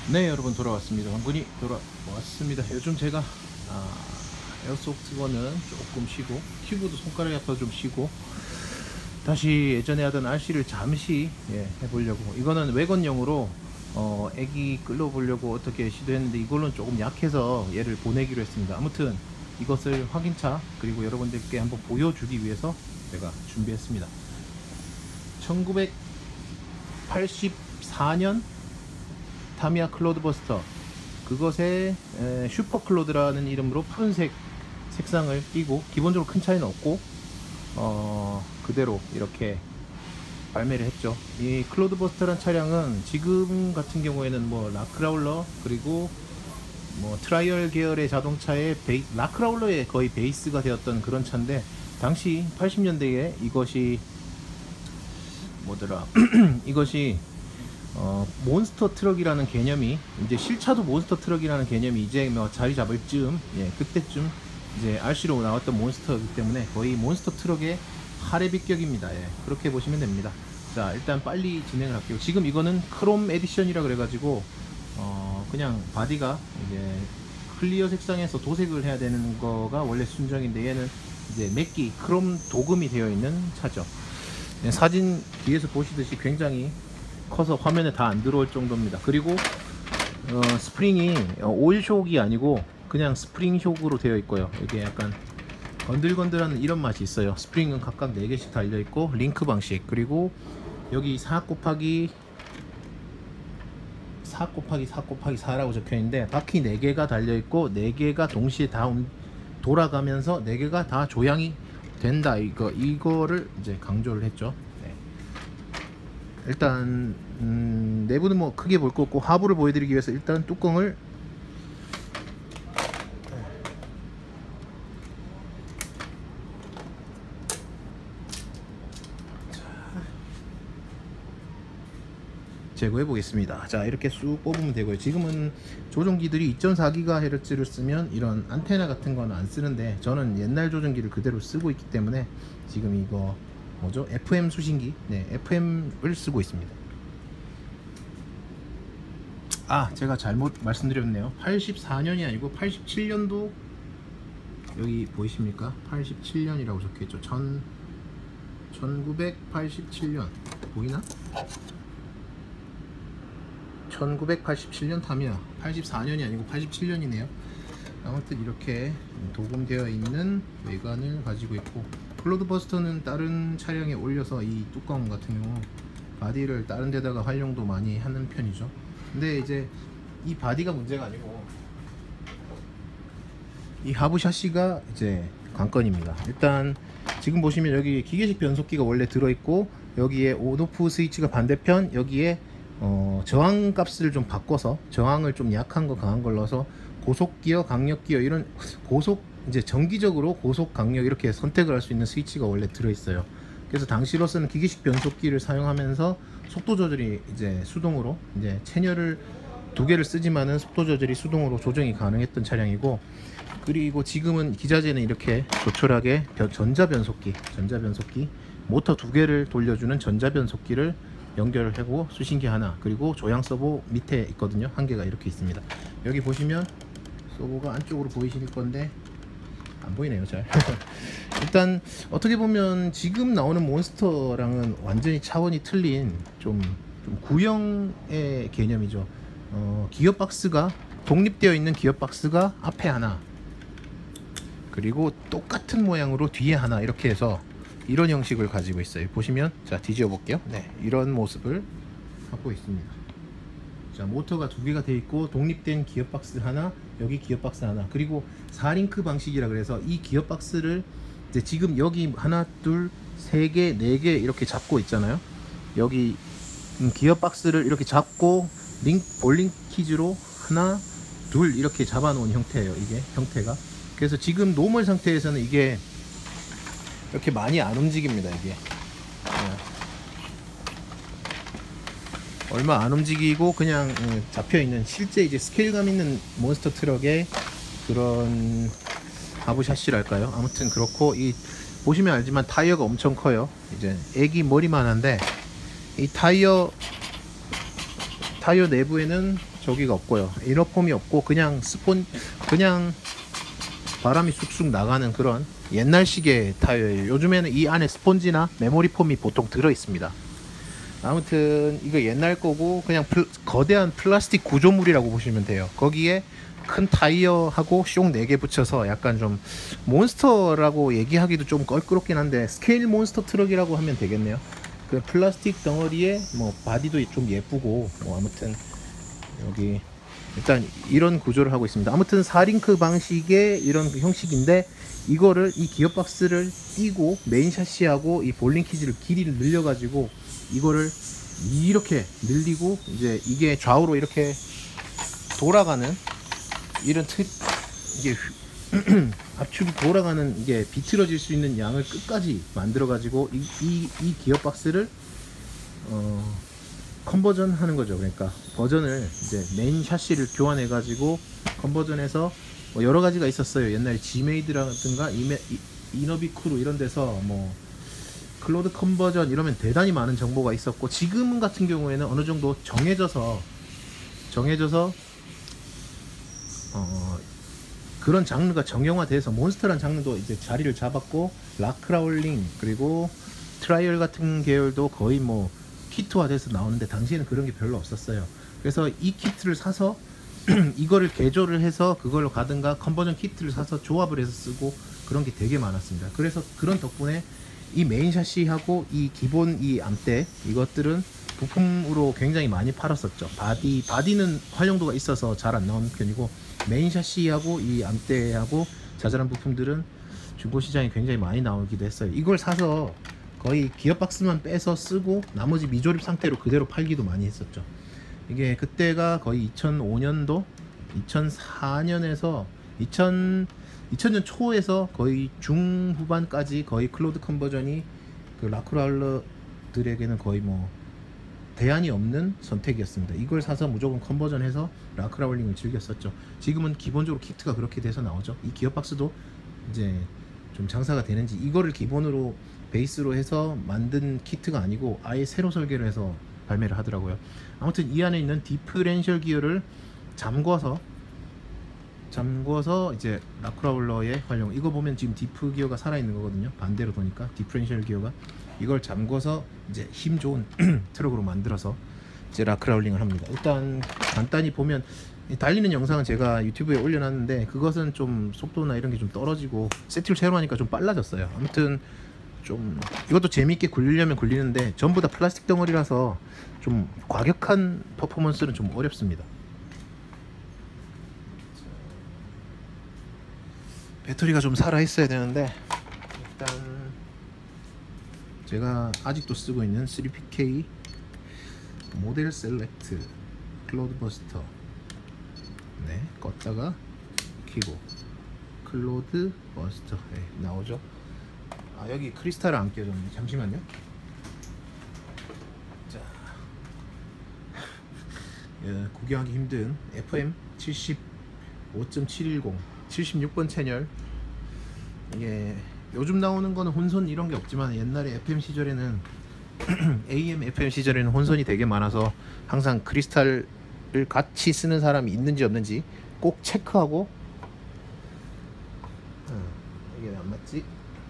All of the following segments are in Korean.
네, 여러분 돌아왔습니다. 왕군이 돌아왔습니다. 요즘 제가 에어소프트건은 조금 쉬고 큐브도 손가락이 아파서 좀 쉬고 다시 예전에 하던 RC를 잠시 해보려고. 이거는 외건용으로 애기 끌어보려고 어떻게 시도했는데 이걸로는 조금 약해서 얘를 보내기로 했습니다. 아무튼 이것을 확인차 그리고 여러분들께 한번 보여주기 위해서 제가 준비했습니다. 1984년 타미야 클로드버스터, 그것에 슈퍼 클로드라는 이름으로 푸른색 색상을 띄고, 기본적으로 큰 차이는 없고 그대로 이렇게 발매를 했죠. 이 클로드버스터란 차량은 지금 같은 경우에는 뭐 라크라울러 그리고 뭐 트라이얼 계열의 자동차의 라크라울러의 거의 베이스가 되었던 그런 차인데, 당시 80년대에 이것이 뭐더라 이것이 몬스터 트럭이라는 개념이, 이제 실차도 몬스터 트럭이라는 개념이 이제 뭐 자리 잡을 즈음, 그때쯤 이제 RC로 나왔던 몬스터이기 때문에 거의 몬스터 트럭의 하레비격입니다. 그렇게 보시면 됩니다. 자, 일단 빨리 진행을 할게요. 지금 이거는 크롬 에디션이라 그래가지고 그냥 바디가 이제 클리어 색상에서 도색을 해야 되는 거가 원래 순정인데, 얘는 이제 맥기 크롬 도금이 되어 있는 차죠. 사진 뒤에서 보시듯이 굉장히 커서 화면에 다 안 들어올 정도입니다. 그리고 스프링이 오일 숑이 아니고 그냥 스프링 숑으로 되어 있고요. 이게 약간 건들건들한 이런 맛이 있어요. 스프링은 각각 4개씩 달려 있고 링크 방식, 그리고 여기 4 곱하기 4라고 적혀 있는데 바퀴 4개가 달려 있고 4개가 동시에 다 돌아가면서 4개가 다 조향이 된다. 이거를 이제 강조를 했죠. 일단 내부는 뭐 크게 볼 거 없고, 하부를 보여드리기 위해서 일단 뚜껑을 제거해 보겠습니다. 자, 이렇게 쑥 뽑으면 되고요. 지금은 조종기들이 2.4GHz를 쓰면 이런 안테나 같은 거는 안 쓰는데, 저는 옛날 조종기를 그대로 쓰고 있기 때문에 지금 이거 뭐죠? FM 수신기, FM을 쓰고 있습니다. 제가 잘못 말씀드렸네요. 84년이 아니고 87년도, 여기 보이십니까? 87년이라고 적혀있죠. 1987년 보이나? 1987년 타미야. 84년이 아니고 87년이네요 아무튼 이렇게 도금되어 있는 외관을 가지고 있고, 클로드버스터는 다른 차량에 올려서 이 뚜껑 같은 경우 바디를 다른 데다가 활용도 많이 하는 편이죠. 근데 이제 이 바디가 문제가 아니고 이 하부 샤시가 이제 관건입니다. 일단 지금 보시면 여기 기계식 변속기가 원래 들어있고, 여기에 온오프 스위치가 반대편, 여기에 저항 값을 좀 바꿔서 저항을 좀 약한 거 강한 걸 넣어서 고속기어, 강력기어, 이런 이제 정기적으로 고속, 강력 이렇게 선택을 할 수 있는 스위치가 원래 들어있어요. 그래서 당시로서는 기계식 변속기를 사용하면서 속도 조절이 이제 수동으로, 이제 채널을 2개를 쓰지만은 속도 조절이 수동으로 조정이 가능했던 차량이고, 그리고 지금은 기자재는 이렇게 조촐하게 전자변속기 모터 2개를 돌려주는 전자변속기를 연결을 하고, 수신기 하나, 그리고 조향 서버 밑에 있거든요. 1개가 이렇게 있습니다. 여기 보시면 서버가 안쪽으로 보이실 건데 안 보이네요, 잘. 일단 어떻게 보면 지금 나오는 몬스터랑은 완전히 차원이 틀린 좀 구형의 개념이죠. 기어박스가 독립되어 있는 기어박스가 앞에 하나, 그리고 똑같은 모양으로 뒤에 하나, 이렇게 해서 이런 형식을 가지고 있어요. 보시면, 자, 뒤집어 볼게요. 이런 모습을 갖고 있습니다. 자, 모터가 2개가 되어 있고 독립된 기어박스 하나, 여기 기어박스 하나, 그리고 4링크 방식이라 그래서 이 기어박스를 이제 지금 여기 하나, 둘, 3개, 4개 이렇게 잡고 있잖아요. 여기 기어박스를 이렇게 잡고 볼링 키즈로 하나, 둘 이렇게 잡아 놓은 형태예요. 이게 형태가. 그래서 지금 노멀 상태에서는 이게 이렇게 많이 안 움직입니다. 이게 얼마 안 움직이고 그냥 잡혀있는, 실제 이제 스케일감 있는 몬스터 트럭의 그런 하부 샤시랄까요? 아무튼 그렇고, 이 보시면 알지만 타이어가 엄청 커요. 이제 애기 머리만 한데, 이 타이어 내부에는 저기가 없고요. 이너폼이 없고 그냥 바람이 쑥쑥 나가는 그런 옛날식의 타이어예요. 요즘에는 이 안에 스폰지나 메모리 폼이 보통 들어 있습니다. 아무튼 이거 옛날 거고 그냥 거대한 플라스틱 구조물이라고 보시면 돼요. 거기에 큰 타이어하고 숑 4개 붙여서 약간 좀 몬스터라고 얘기하기도 좀 껄끄럽긴 한데 스케일 몬스터 트럭이라고 하면 되겠네요. 그 플라스틱 덩어리에 뭐 바디도 좀 예쁘고 뭐 아무튼 여기 일단 이런 구조를 하고 있습니다. 아무튼 4링크 방식의 이런 형식인데 이거를 이 기어박스를 띄고 메인 샤시하고 이 볼링 키즈를 길이를 늘려 가지고 이거를 이렇게 늘리고 이제 이게 좌우로 이렇게 돌아가는 이런 이게 압축이 돌아가는 이게 비틀어질 수 있는 양을 끝까지 만들어 가지고 이 기어박스를 컨버전 하는 거죠. 그러니까 버전을 이제 메인 샤시를 교환해 가지고 컨버전해서 뭐 여러 가지가 있었어요. 옛날에 지메이드라든가 이너비크루 이런 데서 뭐 클로드 컨버전 이러면 대단히 많은 정보가 있었고, 지금 같은 경우에는 어느 정도 정해져서 그런 장르가 정형화돼서 몬스터란 장르도 이제 자리를 잡았고, 락크라울링 그리고 트라이얼 같은 계열도 거의 뭐 키트화돼서 나오는데 당시에는 그런 게 별로 없었어요. 그래서 이 키트를 사서 이거를 개조를 해서 그걸로 가든가 컨버전 키트를 사서 조합을 해서 쓰고 그런 게 되게 많았습니다. 그래서 그런 덕분에 이 메인 샤시하고 이 기본 이 암대 이것들은 부품으로 굉장히 많이 팔았었죠. 바디는 활용도가 있어서 잘 안 나오는 편이고, 메인 샤시하고 이 암대하고 자잘한 부품들은 중고 시장에 굉장히 많이 나오기도 했어요. 이걸 사서 거의 기어박스만 빼서 쓰고 나머지 미조립 상태로 그대로 팔기도 많이 했었죠. 이게 그때가 거의 2005년도 2004년에서 2000년 초에서 거의 중후반까지 거의 클로드 컨버전이 그 라크라울러들에게는 거의 뭐 대안이 없는 선택이었습니다. 이걸 사서 무조건 컨버전해서 라크라울링을 즐겼었죠. 지금은 기본적으로 키트가 그렇게 돼서 나오죠. 이 기어박스도 이제 좀 장사가 되는지, 이거를 기본으로 베이스로 해서 만든 키트가 아니고 아예 새로 설계를 해서 발매를 하더라고요. 아무튼 이 안에 있는 디프렌셜 기어를 잠궈서 이제 라크라울러의 활용, 이거 보면 지금 디프 기어가 살아있는 거거든요. 반대로 도니까 디프렌셜 기어가, 이걸 잠궈서 이제 힘 좋은 트럭으로 만들어서 이제 라크라울링을 합니다. 일단 간단히 보면 달리는 영상은 제가 유튜브에 올려놨는데 그것은 좀 속도나 이런 게 좀 떨어지고 세팅을 새로 하니까 좀 빨라졌어요. 아무튼 좀 이것도 재미있게 굴리려면 굴리는데 전부 다 플라스틱 덩어리라서 좀 과격한 퍼포먼스는 좀 어렵습니다. 배터리가 좀 살아 있어야 되는데 일단 제가 아직도 쓰고 있는 3PK 모델 셀렉트 클로드 버스터, 네, 껐다가 켜고 클로드 버스터, 네, 나오죠. 아, 여기 크리스탈을 안 껴줬네. 잠시만요. 자, 예, 구경하기 힘든 FM 75.710 76번 채널. 이게 요즘 나오는 거는 혼선 이런 게 없지만 옛날에 FM 시절에는 AM, FM 시절에는 혼선이 되게 많아서 항상 크리스탈을 같이 쓰는 사람이 있는지 없는지 꼭 체크하고, 이게 안 맞지?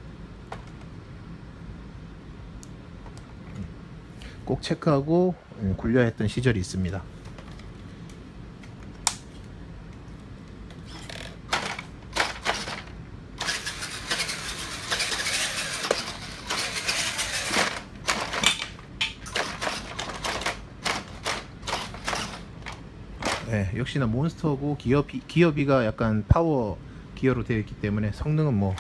꼭 체크하고 굴려야 했던 시절이 있습니다. 네, 역시나 몬스터고 기어비가 약간 파워 기어로 되어 있기 때문에 성능은 뭐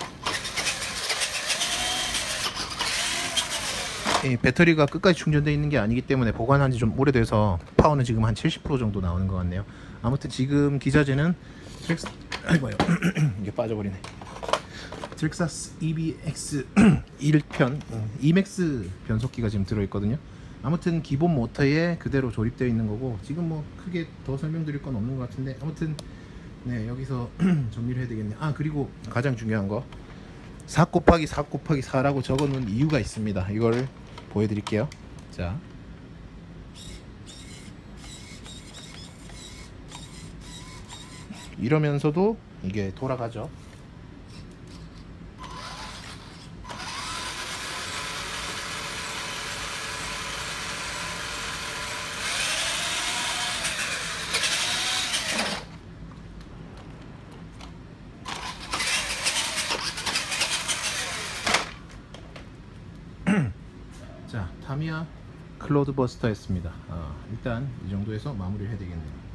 배터리가 끝까지 충전되어 있는 게 아니기 때문에 보관한 지 좀 오래돼서 파워는 지금 한 70% 정도 나오는 것 같네요. 아무튼 지금 기자재는 아이고요. 이게 빠져버리네. 트렉사스 EBX 1편 Emax 변속기가 지금 들어있거든요. 아무튼 기본 모터에 그대로 조립되어 있는 거고, 지금 뭐 크게 더 설명드릴 건 없는 것 같은데, 아무튼 네, 여기서 정리를 해야 되겠네요. 아, 그리고 가장 중요한 거 4 곱하기 4 곱하기 4라고 적어 놓은 이유가 있습니다. 이걸 보여드릴게요. 자, 이러면서도 이게 돌아가죠. 자, 타미야 클로드 버스터였습니다. 일단 이 정도에서 마무리를 해야 되겠네요.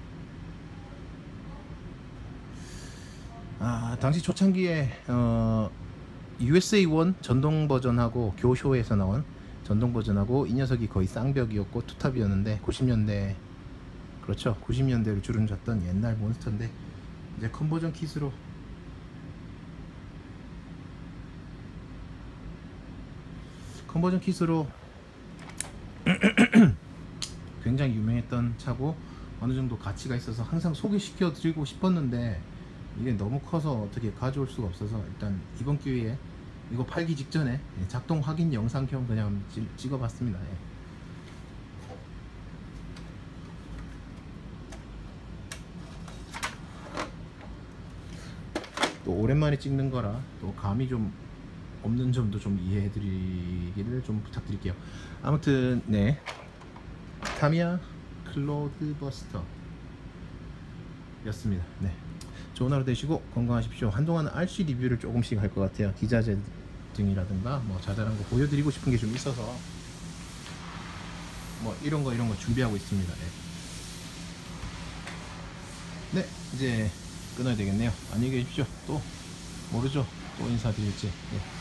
당시 초창기에 USA1 전동 버전하고 교쇼에서 나온 전동 버전하고 이 녀석이 거의 쌍벽이었고 투탑이었는데 90년대, 그렇죠, 90년대로 주름졌던 옛날 몬스터인데 이제 컨버전 킷으로 굉장히 유명했던 차고 어느 정도 가치가 있어서 항상 소개시켜 드리고 싶었는데 이게 너무 커서 어떻게 가져올 수가 없어서 일단 이번 기회에 이거 팔기 직전에 작동 확인 영상형 그냥 찍어봤습니다. 또 오랜만에 찍는 거라 또 감이 좀 없는 점도 좀 이해해 드리기를 좀 부탁드릴게요. 아무튼 네, 타미야 클로드 버스터 였습니다. 네, 좋은 하루 되시고 건강하십시오. 한동안 RC 리뷰를 조금씩 할 것 같아요. 기자재증이라든가 뭐 자잘한 거 보여드리고 싶은 게 좀 있어서 뭐 이런 거 준비하고 있습니다. 네, 이제 끊어야 되겠네요. 안녕히 계십시오. 또 모르죠, 또 인사드릴지. 네.